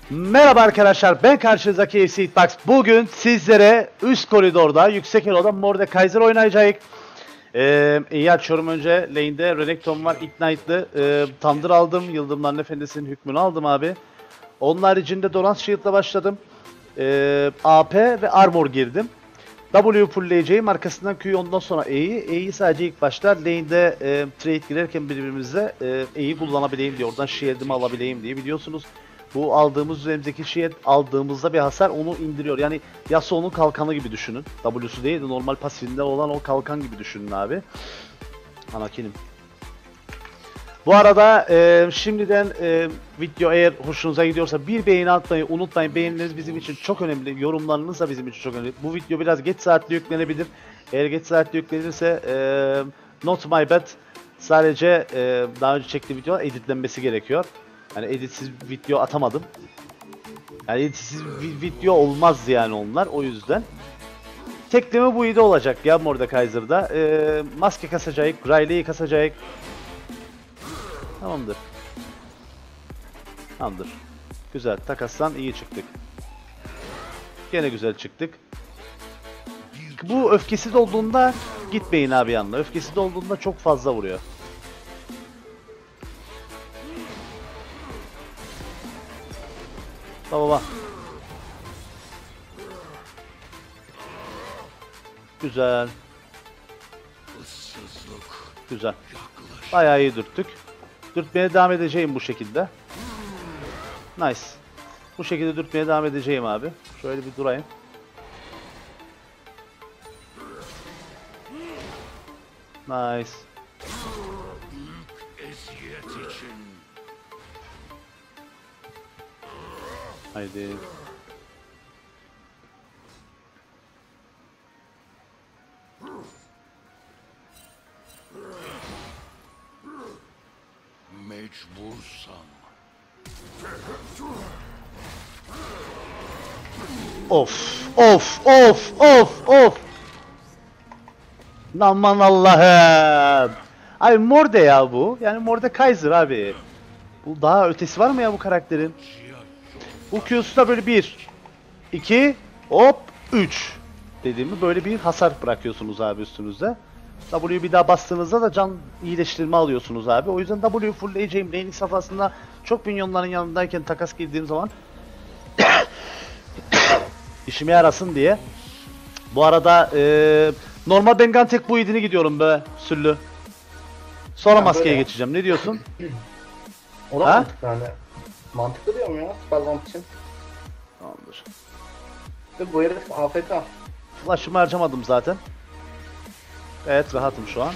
Merhaba arkadaşlar, ben karşınızdaki FC Hitbox. Bugün sizlere üst koridorda, yüksek eloda Mordekaiser oynayacağız. İyi açıyorum önce. Lane'de Renekton var, Ignite'lı. Thunder aldım, Yıldırımların Efendisi'nin hükmünü aldım abi. Onun haricinde Doran Shield'la başladım. AP ve Armor girdim. W fullleyeceğim, arkasından Q'yu, ondan sonra E'yi. E'yi sadece ilk başta lane'de trade girerken birbirimizle E'yi kullanabileyim diye, oradan shield'imi alabileyim diye. Biliyorsunuz bu aldığımız üzerimizdeki shield aldığımızda bir hasar onu indiriyor. Yani Yasuo'nun kalkanı gibi düşünün. W'su değil de normal pasifinde olan o kalkan gibi düşünün abi. Anakin'im. Bu arada şimdiden video eğer hoşunuza gidiyorsa bir beğeni atmayı unutmayın. Beğenileriniz bizim için çok önemli. Yorumlarınız da bizim için çok önemli. Bu video biraz geç saatte yüklenebilir. Eğer geç saatte yüklenirse not my bad. Sadece daha önce çektiğim video editlenmesi gerekiyor. Yani editsiz video atamadım. Yani editsiz video olmaz yani onlar, o yüzden. Tekleme bu iyi de olacak ya Mordekaiser'da. Maske kasacağız, Riley'i kasacağız. Tamamdır. Tamamdır. Güzel. Takastan iyi çıktık. Gene güzel çıktık. Bu öfkesiz olduğunda gitmeyin abi yanına. Öfkesiz olduğunda çok fazla vuruyor. Baba. Güzel. Güzel. Bayağı iyi dürttük. Dürtmeye devam edeceğim bu şekilde. Nice. Bu şekilde dürtmeye devam edeceğim abi. Şöyle bir durayım. Nice. Haydi. Mecbursam. Of, of, of, of, of. Aman Allah'ım. Abi Morde ya bu. Yani Mordekaiser abi. Bu daha ötesi var mı ya bu karakterin? Bu Q'su da böyle 1, 2, hop 3 dediğimi böyle bir hasar bırakıyorsunuz abi üstünüzde. W'yu bir daha bastığınızda da can iyileştirme alıyorsunuz abi. O yüzden W'yu fullleyeceğim. Laning safhasında çok minyonların yanındayken takas girdiğim zaman işime yarasın diye. Bu arada normal Bengantek bu idini gidiyorum be Süllü. Sonra maskeye geçeceğim. Ne diyorsun? O da Ha? mantıklı hani. Mantıklı diyorum ya spellbomb için. Tamamdır. Ve bu herif AFK. Flash'ımı harcamadım zaten. Evet, rahatım şu an.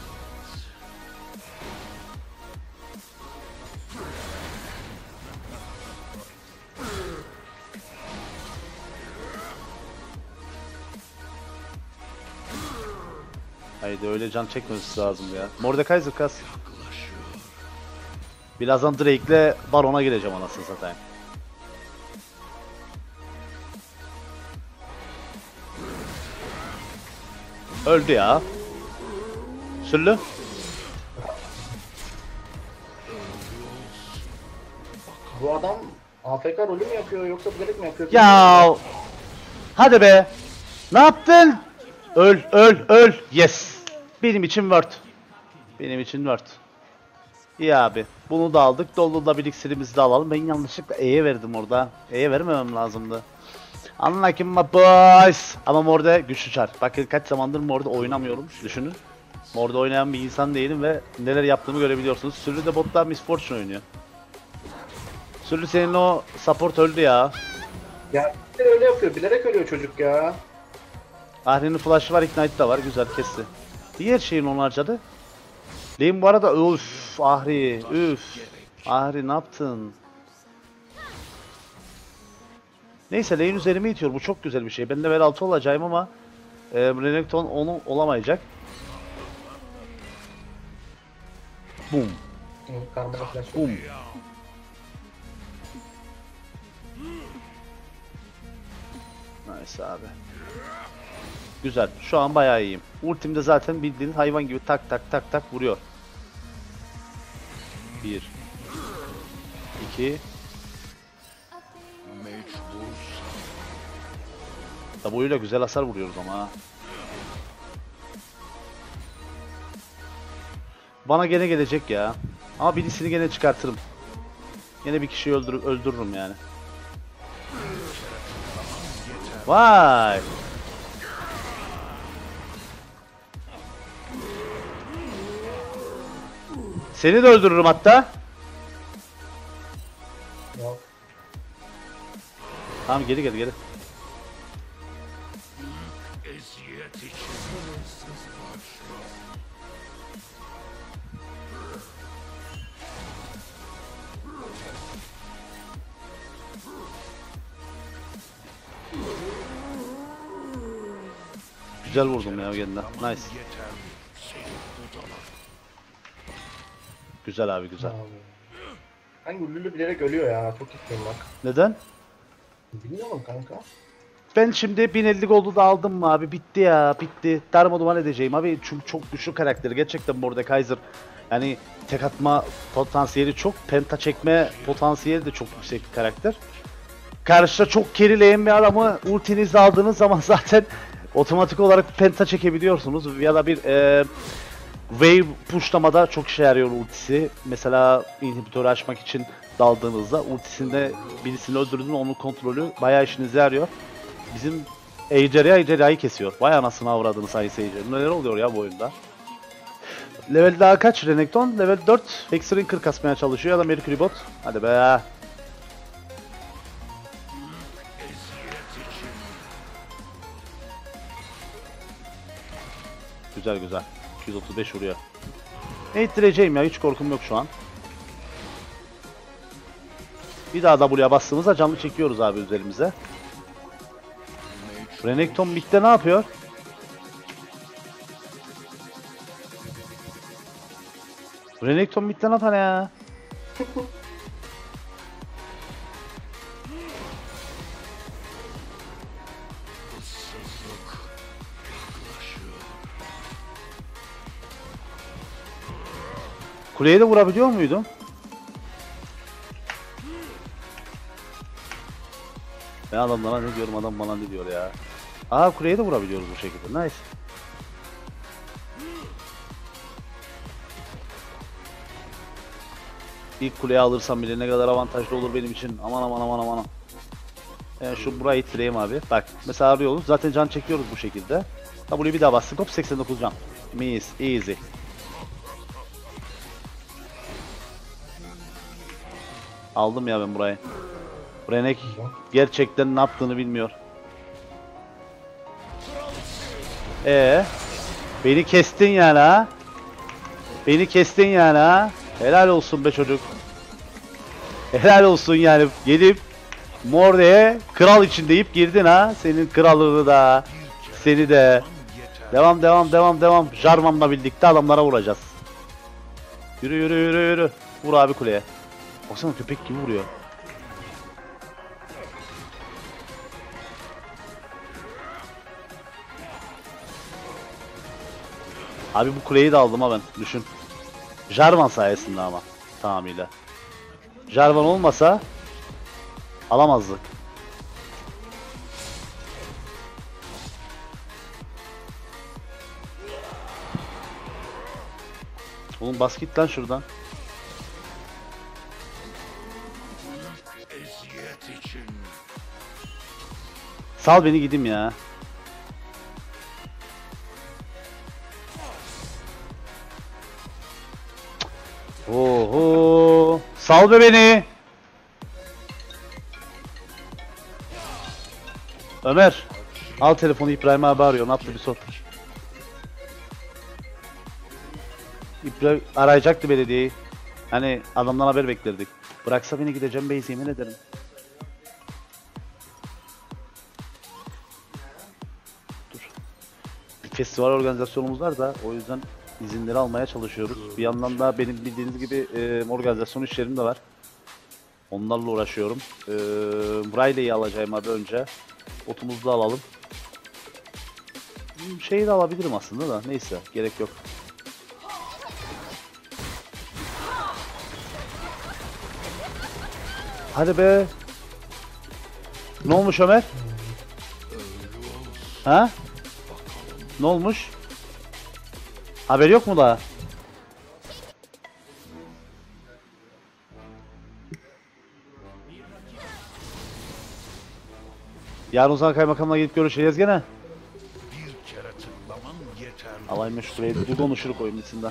Haydi öyle can çekmemesi lazım ya. Mordekaiser kas. Birazdan Drake'le Baron'a gireceğim anasını satayım. Öldü ya. Süllü. Bu adam AFK rolü mü yapıyor yoksa bilerek mi yapıyor? Ya. Hadi be. Ne yaptın? Öl, öl, öl. Yes. Benim için word. Benim için word. İyi abi. Bunu da aldık. Dolu'da bir iksirimizi de alalım. Ben yanlışlıkla E'ye verdim orada. E'ye vermemem lazımdı. Unlucky my boys. Ama Morde güçlü çar. Bakın kaç zamandır Morde oynamıyorum. Düşünün. Morde oynayan bir insan değilim ve neler yaptığımı görebiliyorsunuz. Sürü de botta Miss Fortune oynuyor. Sürü senin o support öldü ya. Ya öyle yapıyor. Bilerek ölüyor çocuk ya. Ahri'nin flash'ı var, Ignite da var. Güzel kesti. Diğer şeyin onu harcadı. Lane bu arada üf Ahri üf. Ahri ne yaptın? Neyse lane üzerime itiyor. Bu çok güzel bir şey. Ben level 6 olacağım ama Renekton onu olamayacak. Boom. Karmada flash. Boom. Nice abi. Güzel. Şu an bayağı iyiyim. Ultimde zaten bildiğin hayvan gibi tak tak tak tak vuruyor. 1 2 W'yla güzel hasar vuruyoruz ama ha. Bana gene gelecek ya. Ama birisini gene çıkartırım. Yine bir kişiyi öldürürüm yani. Vay! Seni de öldürürüm hatta. Yok. Tamam geri geri. Eziyet için sınırsız başla. Güzel vurdum ya yeniden. Nice. Yeter. Seni budalar. Güzel abi güzel. Abi. Hangi Lülü bilerek ölüyor ya. Çok istiyorum bak. Neden? Bilmiyorum kanka. Ben şimdi 1050 goldu da aldım mı abi? Bitti ya, bitti. Darmaduman edeceğim abi. Çünkü çok güçlü karakteri. Gerçekten Mordekaiser. Yani tek atma potansiyeli çok. Penta çekme potansiyeli de çok yüksek bir karakter. Karşıda çok gerileyen bir adamı ultinizi aldığınız zaman zaten otomatik olarak penta çekebiliyorsunuz. Ya da bir wave pushlamada çok işe yarıyor ultisi. Mesela inhibitörü açmak için daldığınızda ultisinde birisini öldürdüğünde onun kontrolü bayağı işinize yarıyor. Bizim Ejderha'yı kesiyor. Vay anasını avradını sayın seyirciler. Neler oluyor ya bu oyunda? Level daha kaç Renekton? Level 4. Hexerinker kasmaya çalışıyor ya da Mercury Bot. Hadi be. Eziyet için. Güzel güzel. 235 vuruyor. Ne ittireceğim ya, hiç korkum yok şu an. Bir daha W'ya bastığımızda canlı çekiyoruz abi üzerimize. Renekton midde ne yapıyor? Renekton midde ne yapar ya? Issızlık yaklaşıyor. Kuleye de vurabiliyor muydum? Ben adamlara ne diyorum, adam bana ne diyor ya. Aa, kuleye de vurabiliyoruz bu şekilde. Nice. İlk kuleyi alırsam bile ne kadar avantajlı olur benim için. Aman aman aman aman. Şu burayı ittireyim abi. Bak mesela arıyoruz. Zaten can çekiyoruz bu şekilde. W'yu bir daha bastık. Hop 89 can. Mis. Easy. Aldım ya ben burayı. Renek gerçekten ne yaptığını bilmiyor. Beni kestin yani ha. Beni kestin yani ha. Helal olsun be çocuk. Helal olsun yani. Gelip Morde'ye kral için deyip girdin ha. Senin krallığını da. Seni de. Devam devam devam devam. Jarvan'la birlikte adamlara vuracağız. Yürü yürü yürü yürü. Vur abi kuleye. Baksana köpek gibi vuruyor. Abi bu kuleyi de aldım ha ben. Düşün. Jarvan sayesinde ama. Tamamıyla. Jarvan olmasa alamazdık. Oğlum bas git lan şuradan. Eziyet için. Sal beni gideyim ya. Oho. Sal be beni. Ömer. Al telefonu, İbrahim abi arıyor. Ne yaptı bir sor. İbrahim arayacaktı belediyeyi. Hani adamdan haber beklerdik. Bıraksa beni gideceğim beyz, yemin ederim. Dur. Bir festival organizasyonumuz var da o yüzden izinleri almaya çalışıyoruz. Bir yandan da benim bildiğiniz gibi organizasyon işlerim de var. Onlarla uğraşıyorum. Riley'i alacağım abi önce. Otumuzu da alalım. Şeyi de alabilirim aslında da neyse, gerek yok. Hadi be. Ne olmuş Ömer? Ha? Ne olmuş? Haber yok mu daha? Yarın o zaman kaymakamla gidip görüşeceğiz gene. Bir kere tıklaman yeterli. Alayım şuraya bir konuşuruk oyun içinde.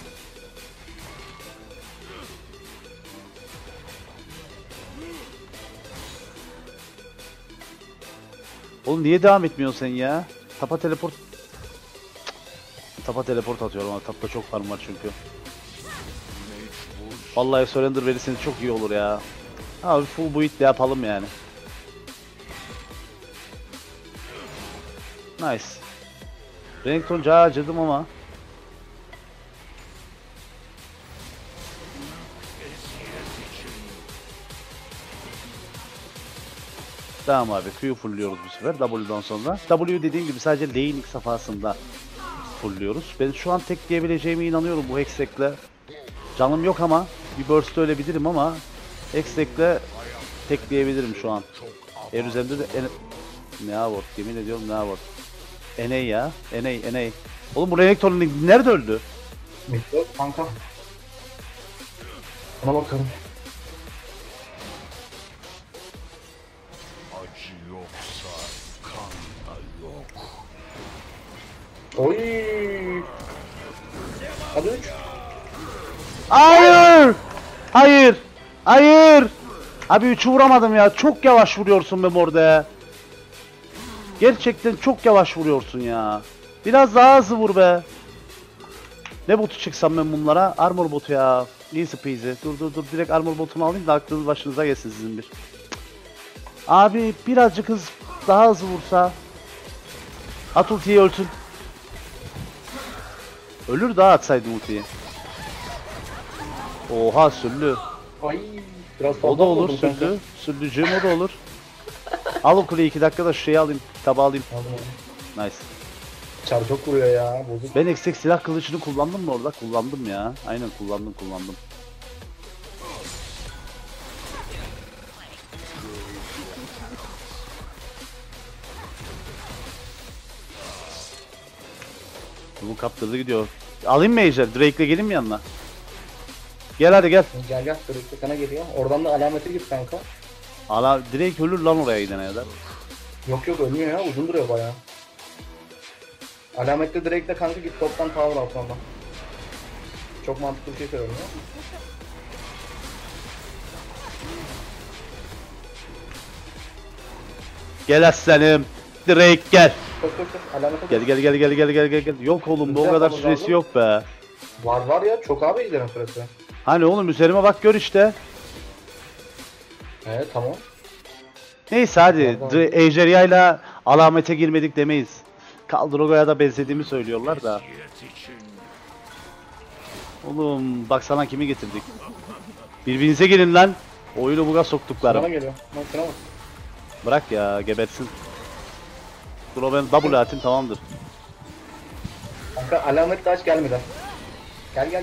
Oğlum niye devam etmiyorsun sen ya? Tapa teleport... Cık. Tapa teleport atıyorum ama tapta çok farm var çünkü. Mecbur. Vallahi surrender verirseniz çok iyi olur ya. Abi full build de yapalım yani. Nice. Renekton cağı acıdım ama. Tamam abi, Q'yu fullliyoruz bu sefer W'dan sonra. W dediğim gibi sadece laning safhasında fullliyoruz. Ben şu an tek diyebileceğime inanıyorum bu Hextech'le. Canım yok ama bir burst ölebilirim ama Hextech'le tek diyebilirim şu an. Eğer üzerinde de ne avort, yemin ediyorum ne avort. NA ya, NA. Oğlum bu Renekton nerede öldü? Mikro kanka. Ona bakalım. Acı yoksa kan da yok. Oy. Hadi 3. Hayır! Hayır! Hayır! Abi 3'ü vuramadım ya. Çok yavaş vuruyorsun be orada. Gerçekten çok yavaş vuruyorsun ya. Biraz daha hızlı vur be. Ne botu çıksam ben bunlara? Armor botu ya. Easy peasy. Dur. Direkt armor botunu alayım da aklınız başınıza gelsin sizin bir. Abi birazcık daha hızlı vursa. At ultiyi ölsün. Ölür daha atsaydım ultiyi. Oha süllü. Ay. Biraz fazla O da olur vurdum kanka. süllü. Süllücüğüm o da olur. Al o kuleyi 2 dakikada şu şeyi alayım. Tabağı alayım. Aldım. Nice. Çar çok vuruyor ya. Bozuk. Ben eksik silah kılıcını kullandım mı orada? Kullandım ya. Aynen kullandım. Bu kaptırdı gidiyor. Alayım mı Ejder? Drake'le gelin mi yanına? Gel hadi gel. Gel sürekli sana geliyor. Oradan da alamete git kanka. Ala Drake ölür lan oraya gidene kadar. Yok ölmüyor ya. Uzun duruyor bayağı. Alamette direktle kanka git toptan power al sonra. Çok mantıklı bir şey söylüyorum ya. Gel aslanım. Drake gel. Koş. Alamete Gel. Yok oğlum bu o kadar süresi yok be. Var ya. Çok abi ejderin süresi. Hani oğlum üzerime bak gör işte. Evet tamam. Neyse hadi Tamam. Ejderha'yla alamete girmedik demeyiz. Kaldrogo'ya da benzediğimi söylüyorlar da. Eziyet için. Oğlum bak sana kimi getirdik. Birbirinize gelin lan. Oyunu buga Bana soktuklarım. geliyor. Bak şuna bak. Bırak ya gebersin. Dur o ben double atayım tamamdır. Kanka alamet taş gelmedi. Gel.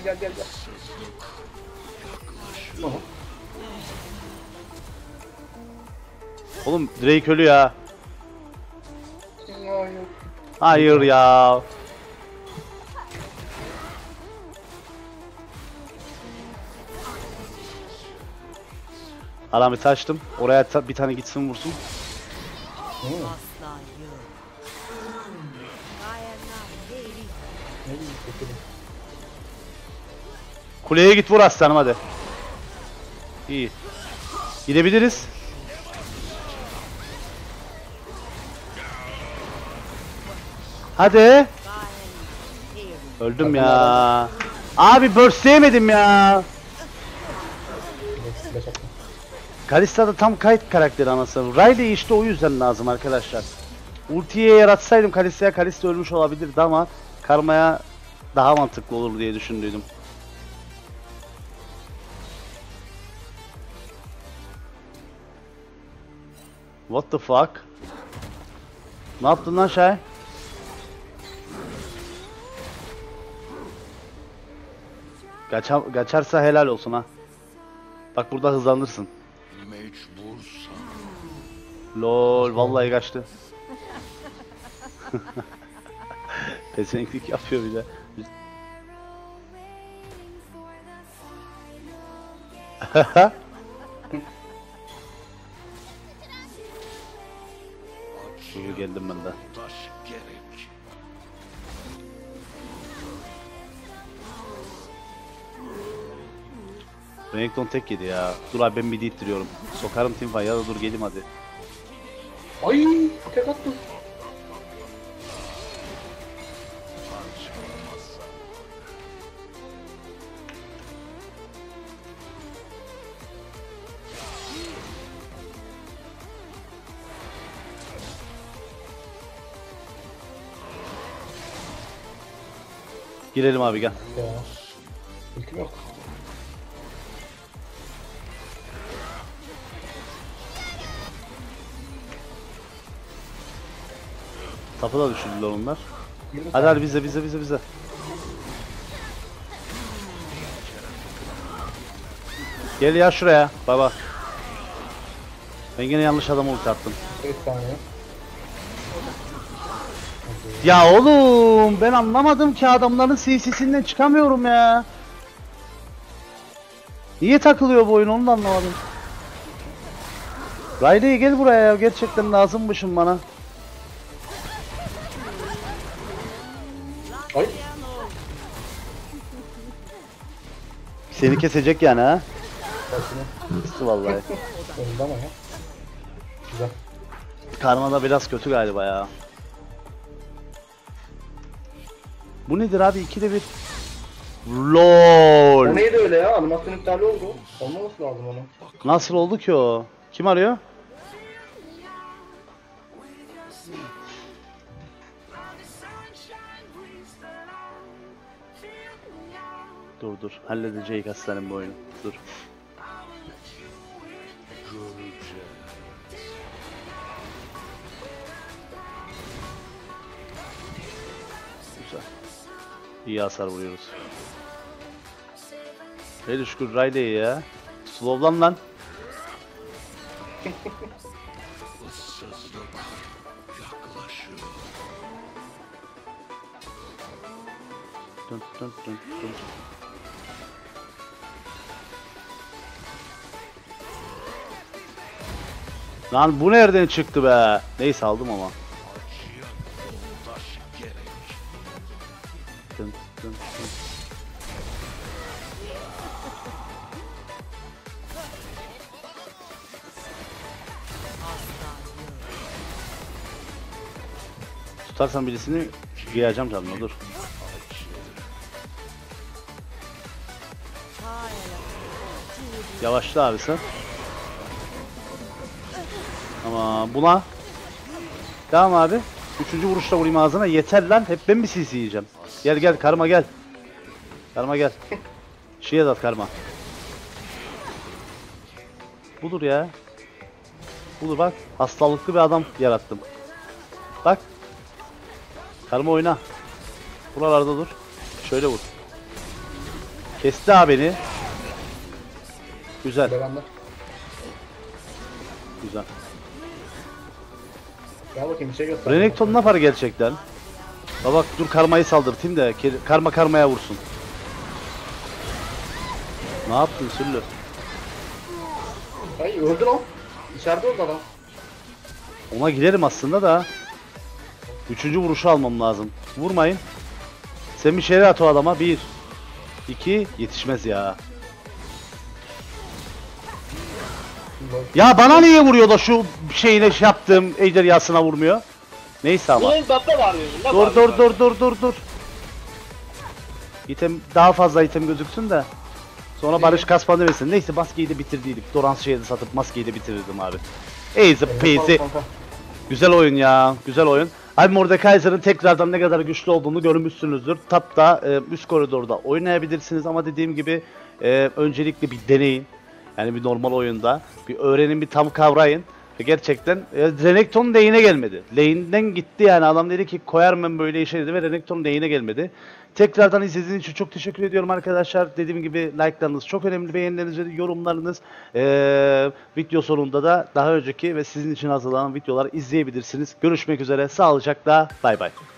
Bunu. Oğlum Drake ölü ya. Ay, Hayır ya. Alameti açtım. Oraya bir tane gitsin vursun. hı. Asla yok. I am not ready. Ne diyeyim, kötü. Kuleye git vur aslanım hadi. İyi. Gidebiliriz. Hadi. Here. Öldüm ya. Abi burstleyemedim ya. Flash attım. Kalista da tam kayıt karakteri anasını. Riley işte o yüzden lazım arkadaşlar. Ultiye yaratsaydım Kalista'ya, Kalista ölmüş olabilirdi ama Karma'ya daha mantıklı olur diye düşündüydüm. What the fuck? Ne yaptın lan Şahin? Kaçarsa helal olsun ha. Bak burada hızlanırsın. Mecbursan. Lol vallahi kaçtı. Pezevenklik yapıyor bir de. Dur geldim ben de. Taş gerek. Renekton tek yedi ya. Dur abi ben midi ittiriyorum. Sokarım teamfight ya da dur geleyim hadi. Ay tek attı. Girelim abi gel. Ya. Ultim yok. Tapı da düşürdüler onlar. 20 Hadi hadi bize. Gel ya şuraya baba. Ben yine yanlış adama ulti attım. 5 saniye. Ya oğlum ben anlamadım ki adamların CC'sinden çıkamıyorum ya. Niye takılıyor bu oyun onu da anlamadım. Riley gel buraya ya gerçekten lazımmışım bana. Ay. Seni kesecek yani ha. Başını. Kıstı vallahi. Önünde ama ya. Güzel. Karma da biraz kötü galiba ya. Bu nedir abi? 2'de 1. LOL. O neydi öyle ya? Animasyon iptal oldu. Olmaması lazım onun. Nasıl oldu ki o? Kim arıyor? Dur. Halledeceğiz aslanım bu oyunu. Dur. Göreceğiz. Güzel. İyi hasar vuruyoruz. Hele şükür Riley ya. Slowlan lan. Issızlık yaklaşıyor. Dön. Lan bu nereden çıktı be? Neyse aldım ama. Acıya taş gerek. Dön. Tutarsan birisini giyeceğim canına dur. Yavaşla abi sen. Ama buna. Tamam abi. Üçüncü vuruşta vurayım ağzına. Yeter lan. Hep ben mi CC yiyeceğim? Gel karma gel. Karma gel. Şeye at karma. Budur ya. Budur bak. Hastalıklı bir adam yarattım. Bak. Karma oyna. Buralarda dur. Şöyle vur. Kesti abi beni. Güzel. Devamlı. Güzel. Gel bakayım bir şey göster. Renekton ne yapar gerçekten? Bak dur karmayı saldırtayım da karma karmaya vursun. Ne yaptın Süllü? Ay öldü lan. İçeride öldü adam. Ona giderim aslında da. Üçüncü vuruşu almam lazım. Vurmayın. Sen bir şeyler at o adama. 1 2 yetişmez ya. Ya bana niye vuruyor da şu şeyine şey yaptığım ejderhasına vurmuyor? Neyse ama. Bunun tatlı var diyorsun. Dur. İtem daha fazla item gözüksün de. Sonra Barış kasma demesin. Neyse maskeyi de bitirdiydik. Dorans şeyi de satıp maskeyi de bitirirdim abi. Easy peasy. Güzel oyun ya. Güzel oyun. Abi Mordekaiser'ın tekrardan ne kadar güçlü olduğunu görmüşsünüzdür. Tapta üst koridorda oynayabilirsiniz ama dediğim gibi öncelikle bir deneyin. Yani bir normal oyunda. Bir öğrenin, bir tam kavrayın. Ve gerçekten Renekton lane'e gelmedi. Lane'den gitti yani. Adam dedi ki koyarım ben böyle işe dedi ve Renekton lane'e gelmedi. Tekrardan izlediğiniz için çok teşekkür ediyorum arkadaşlar. Dediğim gibi like'larınız çok önemli, beğenileriniz ve yorumlarınız. Video sonunda da daha önceki ve sizin için hazırlanan videoları izleyebilirsiniz. Görüşmek üzere, sağlıcakla, bay bay.